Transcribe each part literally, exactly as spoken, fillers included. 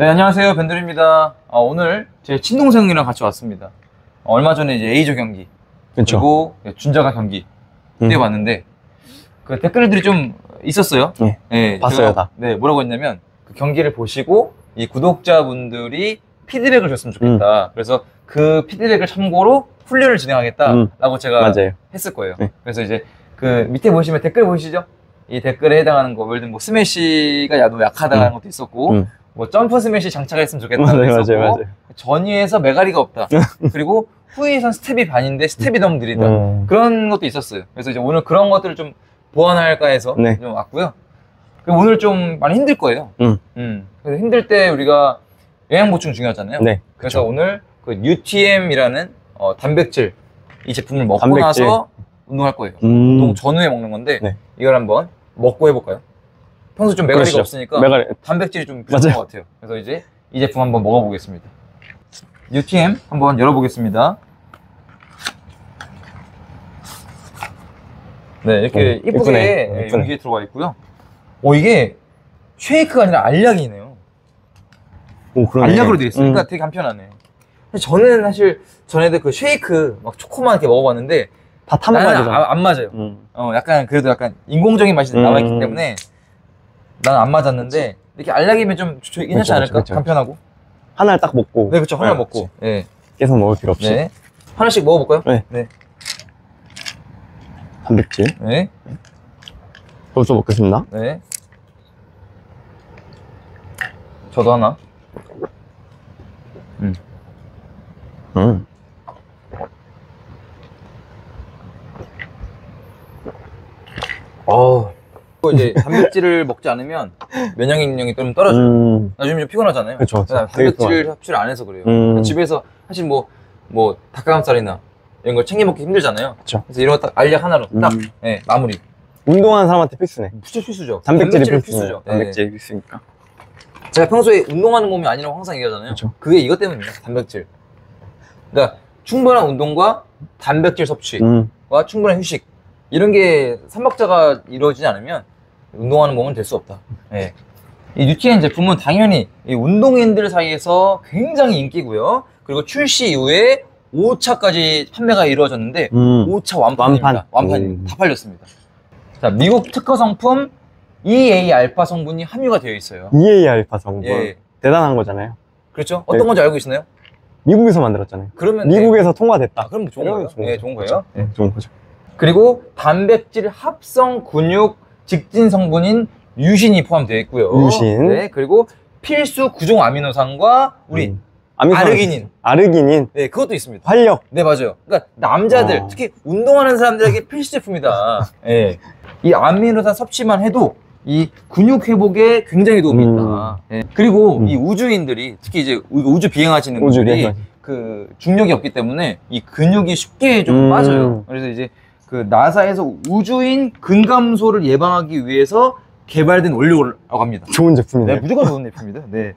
네, 안녕하세요. 밴드입니다. 아, 오늘 제 친동생이랑 같이 왔습니다. 어, 얼마 전에 이제 A조 경기, 그쵸. 그리고 준자가 경기 음. 뛰어봤는데 그 댓글들이 좀 있었어요. 네, 네 봤어요 제가, 다. 네, 뭐라고 했냐면 그 경기를 보시고 이 구독자분들이 피드백을 줬으면 좋겠다. 음. 그래서 그 피드백을 참고로 훈련을 진행하겠다라고 음. 제가 맞아요. 했을 거예요. 네. 그래서 이제 그 밑에 보시면 댓글 보이시죠? 이 댓글에 해당하는 거, 예를 들면 뭐 스매시가 야도 약하다는 음. 것도 있었고, 음. 뭐 점프 스매시 장착했으면 좋겠다고 맞아요, 있었고, 맞아요, 맞아요. 전위에서 메가리가 없다. 그리고 후위에선 스텝이 반인데 스텝이 너무 느리다. 음. 그런 것도 있었어요. 그래서 이제 오늘 그런 것들을 좀 보완할까 해서 네. 좀 왔고요. 그리고 오늘 좀 많이 힘들 거예요. 음. 음. 그래서 힘들 때 우리가 영양 보충 중요하잖아요. 네. 그래서 그쵸. 오늘 그 유티엠이라는 어, 단백질 이 제품을 먹고 단백질. 나서 운동할 거예요. 음. 운동 전후에 먹는 건데 네. 이걸 한번 먹고 해볼까요? 평소 좀 메가리가 그러시죠. 없으니까 메가리. 단백질이 좀 부족한 것 같아요. 그래서 이제 이 제품 한번 먹어보겠습니다. 유티엠 한번 열어보겠습니다. 네, 이렇게 오, 이쁘게 예쁘네. 용기에 들어가 있고요. 오, 이게 쉐이크가 아니라 알약이네요. 오, 그러네. 알약으로 되어 있으니까 음. 되게 간편하네. 저는 사실 전에도 그 쉐이크 막 초코만 이렇게 먹어봤는데 다 타는 맛이잖아. 안, 안 맞아요. 음. 어, 약간 그래도 약간 인공적인 맛이 음. 남아있기 때문에 나는 안 맞았는데 이렇게 알약이면 좀 괜찮지 그렇죠, 않을까? 그렇죠, 그렇죠. 간편하고 하나를 딱 먹고 네 그렇죠. 하나 네, 먹고 네. 계속 먹을 필요 없이 네. 하나씩 먹어볼까요? 네, 네. 단백질 네. 벌써 먹겠습니다. 네. 저도 하나. 음. 음. 어. 이제 단백질을 먹지 않으면 면역 능력이 좀 떨어져요. 음. 나중에 좀 피곤하잖아요. 그렇죠. 단백질 섭취를 안 해서 그래요. 음. 집에서 사실 뭐 뭐 닭가슴살이나 이런 걸 챙겨 먹기 힘들잖아요. 그렇죠. 그래서 이런 거 딱 알약 하나로 딱 음. 네, 마무리. 운동하는 사람한테 필수네. 필수 필수죠. 단백질이, 단백질이 필수네. 필수죠. 단백질이 네. 필수니까. 제가 평소에 운동하는 몸이 아니라고 항상 얘기하잖아요. 그렇죠. 그게 이것 때문입니다. 단백질. 그러니까 충분한 운동과 단백질 섭취와 음. 충분한 휴식 이런 게 삼박자가 이루어지지 않으면 운동하는 몸은 될 수 없다. 네. 이 뉴티엔 제품은 당연히 이 운동인들 사이에서 굉장히 인기고요. 그리고 출시 이후에 오 차까지 판매가 이루어졌는데 음. 오 차 완판입니다. 완판. 완판이 음. 다 팔렸습니다. 자, 미국 특허 성품 이에이 알파 성분이 함유가 되어 있어요. 이에이 알파 성분. 예. 대단한 거잖아요. 그렇죠. 어떤 네. 건지 알고 계시나요? 미국에서 만들었잖아요. 그러면 미국에서 네. 통과됐다. 아, 그럼 좋은 거예요. 좋은, 네, 좋은 거예요. 네, 좋은 거죠. 그리고 단백질 합성 근육 직진 성분인 유신이 포함되어 있고요. 유신. 네, 그리고 필수 구종 아미노산과 우리 음. 아르기닌. 아르기닌. 네, 그것도 있습니다. 활력. 네, 맞아요. 그러니까 남자들, 어. 특히 운동하는 사람들에게 필수 제품이다. 네. 이 아미노산 섭취만 해도 이 근육 회복에 굉장히 도움이 음. 있다. 네. 그리고 음. 이 우주인들이 특히 이제 우주 비행하시는 우주 분들이 비행. 그 중력이 없기 때문에 이 근육이 쉽게 좀 음. 빠져요. 그래서 이제 그 나사에서 우주인 근감소를 예방하기 위해서 개발된 원료라고 합니다. 좋은 제품이네요. 네, 무조건 좋은 제품입니다. 네.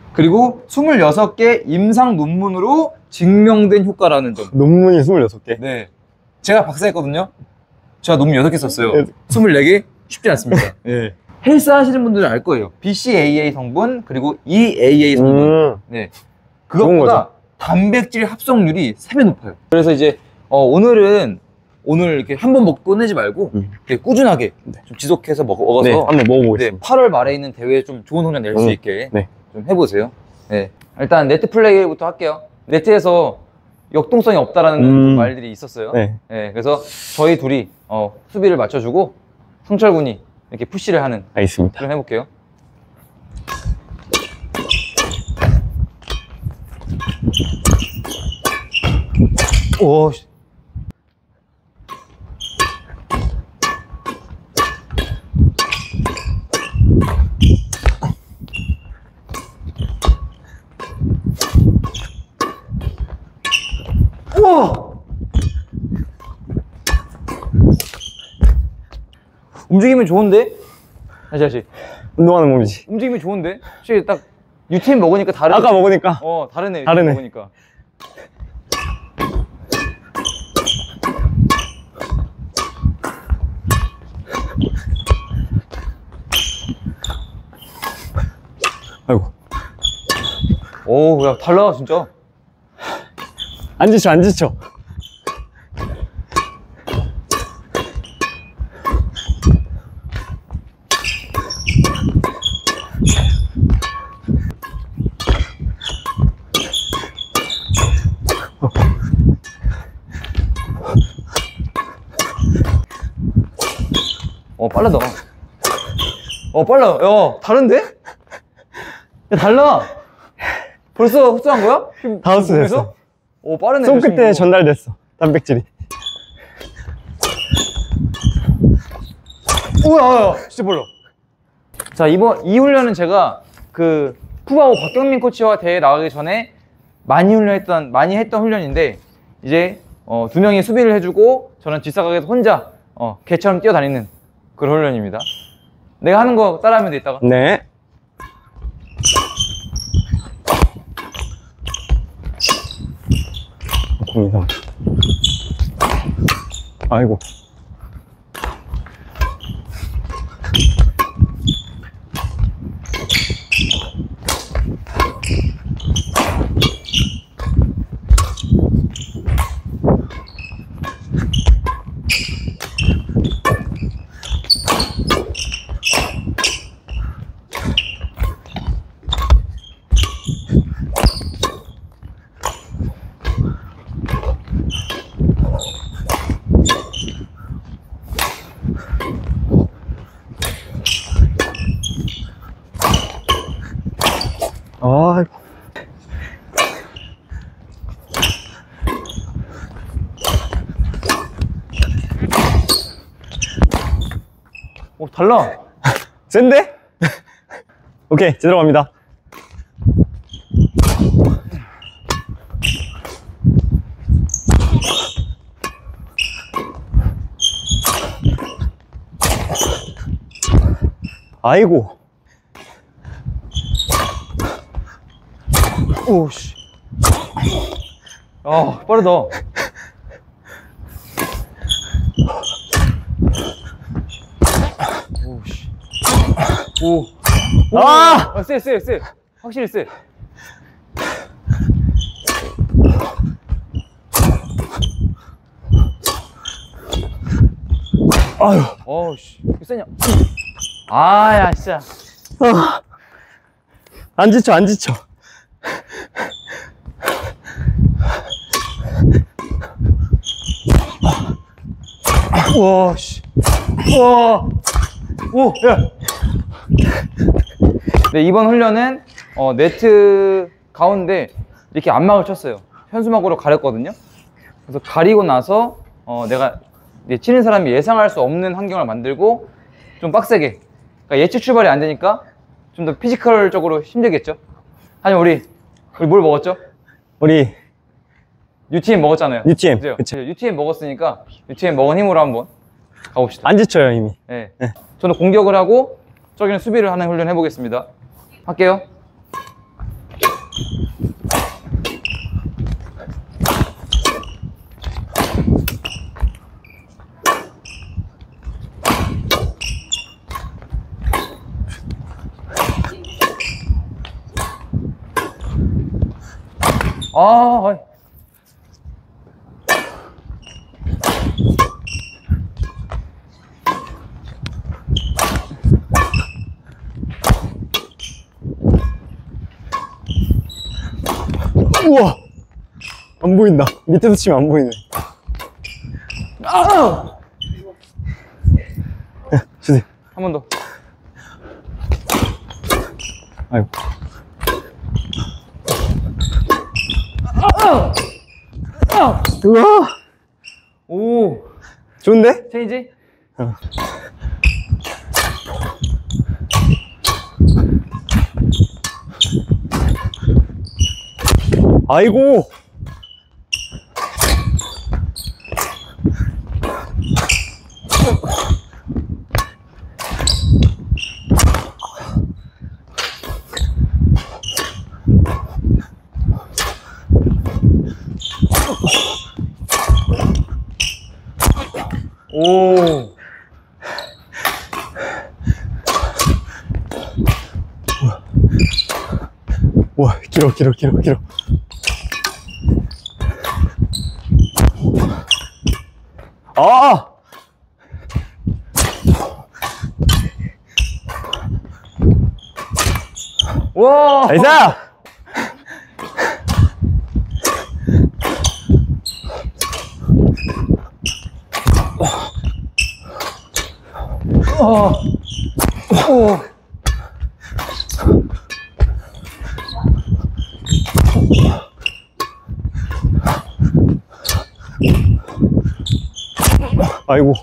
그리고 스물여섯 개 임상 논문으로 증명된 효과라는 점. 논문이 스물여섯 개? 네. 제가 박사했거든요. 제가 논문 여섯 개 썼어요. 스물네 개 쉽지 않습니다. 네. 헬스 하시는 분들은 알 거예요. 비씨에이에이 성분, 그리고 이에이에이 성분. 음. 네. 그것보다 단백질 합성률이 세 배 높아요. 그래서 이제 어, 오늘은 오늘 이렇게 한 번 먹고 끝내지 말고 음. 이렇게 꾸준하게 네. 좀 지속해서 먹어, 먹어서 네, 한번 먹어보겠습니다. 네, 팔월 말에 있는 대회에 좀 좋은 성적 낼 수 음. 있게 네. 좀 해보세요. 네. 일단 네트 플레이부터 할게요. 네트에서 역동성이 없다라는 음. 말들이 있었어요. 네. 네, 그래서 저희 둘이 어, 수비를 맞춰주고 성철 군이 이렇게 푸시를 하는 알겠습니다. 좀 해볼게요. 오. 우와! 움직이면 좋은데? 다시 다시 운동하는 몸이지. 움직이면 좋은데? 혹시 딱 유티엠 먹으니까 다르네. 아까 먹으니까 어 다르네. 다르네. 먹으니까. 아이고. 오, 야, 달라, 진짜. 안 지쳐, 안 지쳐. 어, 빠르다. 어, 빨라. 야, 다른데? 야, 달라. 벌써 흡수한 거야? 다 흡수됐어. 오, 빠르네. 손끝에 전달됐어, 단백질이. 우와, 진짜 빨라. 자, 이번, 이 훈련은 제가 그 푸바오 곽경민 코치와 대회 나가기 전에 많이 훈련했던, 많이 했던 훈련인데, 이제, 어, 두 명이 수비를 해주고, 저는 뒷사각에서 혼자, 어, 개처럼 뛰어다니는 그런 훈련입니다. 내가 하는 거 따라하면 돼, 이따가. 네. 고민상. 아이고. 아이고. 오, 달라. 센데? 오케이, 제대로 갑니다. 아이고. 오씨. 아, 빠르다. 오씨. 오. 오. 아! 아, 쎄, 쎄, 쎄. 확실히 쎄. 아유. 어우씨. 이거 세냐? 아, 야, 진짜. 아. 안 지쳐, 안 지쳐. 우와, 씨. 우와. 오, 야. 네, 이번 훈련은, 어, 네트 가운데 이렇게 안막을 쳤어요. 현수막으로 가렸거든요. 그래서 가리고 나서, 어, 내가 이제 치는 사람이 예상할 수 없는 환경을 만들고 좀 빡세게. 그러니까 예측 출발이 안 되니까 좀 더 피지컬적으로 힘들겠죠. 하지만 우리, 우리 뭘 먹었죠? 우리 유티엠 먹었잖아요. 유티엠. 그죠? 그쵸. 유티엠 먹었으니까 유티엠 먹은 힘으로 한번 가봅시다. 안 지쳐요, 이미. 네. 네. 저는 공격을 하고 저기는 수비를 하는 훈련 해보겠습니다. 할게요. 아, 어이. 우와! 안 보인다. 밑에서 치면 안 보이네. 아! 야, 주세요. 한 번 더. 아이고. 우와! 오, 좋은데? 체인지? 어. 아이고. 오. 와, 길어, 길어, 길어, 길어. 아! 와! 나이스! 어. 오. 아이고.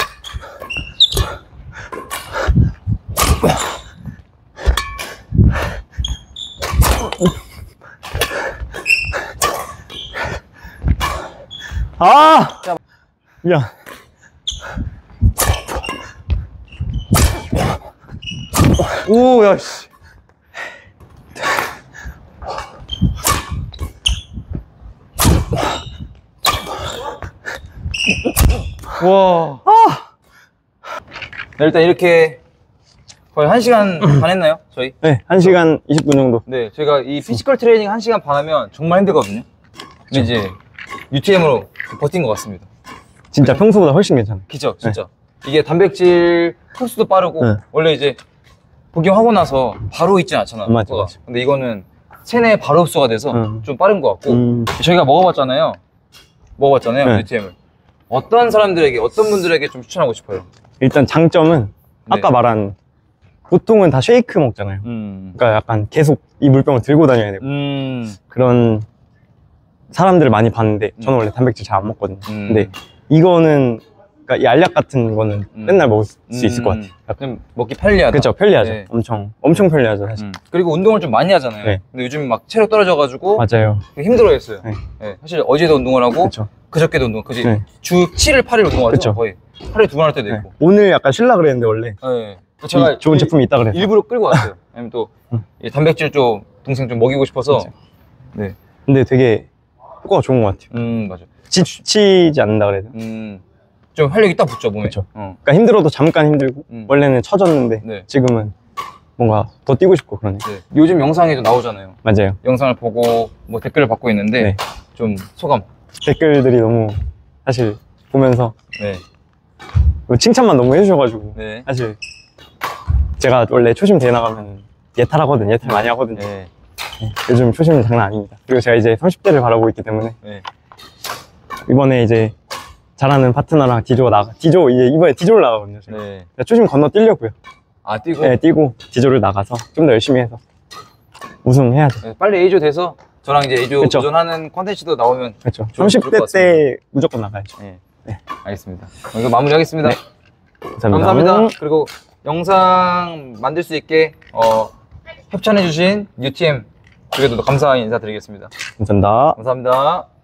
아! 미안. 오, 야, 씨. 와. 아. 네, 일단 이렇게 거의 한 시간 반 했나요? 저희? 네, 한 시간 이십 분 정도. 네, 저희가 이 피지컬 트레이닝 한 시간 반 하면 정말 힘들거든요. 근데 이제 유티엠으로 버틴 것 같습니다. 진짜 평소보다 훨씬 괜찮아요. 그죠, 진짜. 네. 이게 단백질 흡수도 빠르고, 네. 원래 이제 복용하고 나서 바로 있진 않잖아. 맞아, 맞아. 근데 이거는 체내에 바로 흡수가 돼서 음. 좀 빠른 것 같고, 음. 저희가 먹어봤잖아요. 먹어봤잖아요, 네. 유티엠을. 어떤 사람들에게, 어떤 분들에게 좀 추천하고 싶어요? 일단 장점은 네. 아까 말한 보통은 다 쉐이크 먹잖아요. 음. 그러니까 약간 계속 이 물병을 들고 다녀야 되고 음. 그런 사람들을 많이 봤는데 저는 원래 단백질 잘 안 먹거든요. 음. 근데 이거는 그러니까 이 알약 같은 거는 음. 맨날 먹을 수 음. 있을 것 같아요. 좀 먹기 편리하다. 그렇죠, 편리하죠. 네. 엄청 엄청 편리하죠, 사실. 음. 그리고 운동을 좀 많이 하잖아요. 네. 근데 요즘 막 체력 떨어져가지고 맞아요. 힘들어했어요. 네. 네. 사실 어제도 운동을 하고 그쵸. 그저께도 운동, 그지? 네. 주 칠 일, 팔 일 운동하죠. 그쵸. 거의 하루에 두 번 할 때도 네. 있고. 오늘 약간 쉴라 그랬는데 원래. 네. 제가 좋은 제품이 있다 그래서 일부러 끌고 왔어요. 왜냐면 또 음. 단백질 좀 동생 좀 먹이고 싶어서. 그쵸. 네. 근데 되게 효과가 좋은 것 같아요. 음, 맞아. 지치지 않는다 그래야 되나? 음. 좀 활력이 딱 붙죠, 몸에. 그쵸. 어. 그러니까 힘들어도 잠깐 힘들고 음. 원래는 처졌는데 네. 지금은 뭔가 더 뛰고 싶고 그러네. 네. 요즘 영상에도 나오잖아요. 맞아요. 영상을 보고 뭐 댓글을 받고 있는데 네. 좀 소감. 댓글들이 너무 사실 보면서 네. 칭찬만 너무 해주셔가지고 네. 사실 제가 원래 초심 대회 나가면 예탈하거든요. 예탈 많이 하거든요. 네. 네. 요즘 초심은 장난 아닙니다. 그리고 제가 이제 삼십 대를 바라보고 있기 때문에 네. 이번에 이제 잘하는 파트너랑 디조 나가 디조 이제 이번에 디조를 나가거든요. 제가. 네. 초심 건너 뛰려고요. 아 뛰고? 네, 뛰고 디조를 나가서 좀 더 열심히 해서 우승해야죠. 네, 빨리 A조 돼서 저랑 이제 A조 그쵸. 도전하는 콘텐츠도 나오면 그렇죠. 삼십 대 때 무조건 나가야죠. 네. 네. 알겠습니다. 이거 마무리하겠습니다. 네. 감사합니다. 감사합니다. 그리고 영상 만들 수 있게 어, 협찬해주신 유티엠 그래도 감사 인사드리겠습니다. 감사합니다. 감사합니다.